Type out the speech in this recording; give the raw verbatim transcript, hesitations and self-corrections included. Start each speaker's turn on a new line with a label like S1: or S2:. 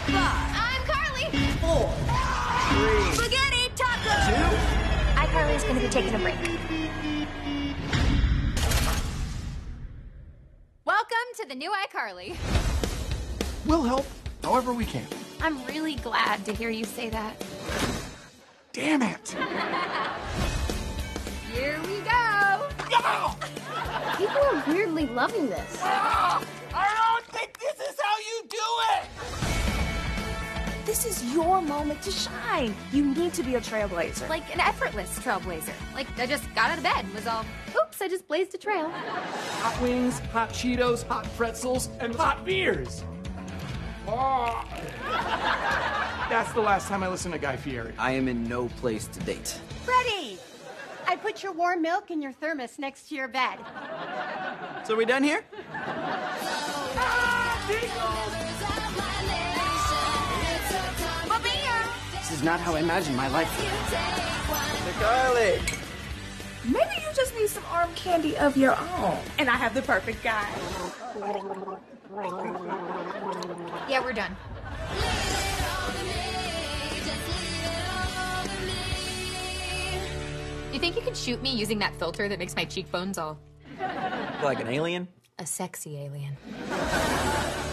S1: Five. I'm Carly.
S2: Four. Three.
S1: Spaghetti taco.
S2: Two.
S3: iCarly's gonna be taking a break.
S1: Welcome to the new iCarly.
S4: We'll help however we can.
S1: I'm really glad to hear you say that.
S4: Damn it!
S1: Here we go.
S4: No!
S3: People are weirdly loving this.
S4: Ah! I don't think this is how you do it!
S5: This is your moment to shine. You need to be a trailblazer.
S1: Like an effortless trailblazer. Like I just got out of bed and was all, oops, I just blazed a trail.
S6: Hot wings, hot Cheetos, hot pretzels, and hot beers.
S4: Oh. That's the last time I listened to Guy Fieri.
S2: I am in no place to date.
S7: Freddie! I put your warm milk in your thermos next to your bed.
S2: So are we done here? This is not how I imagined my life. Carly!
S5: Maybe you just need some arm candy of your own. And I have the perfect guy.
S1: Yeah, we're done. You think you can shoot me using that filter that makes my cheekbones all...
S2: Like an alien?
S1: a sexy alien?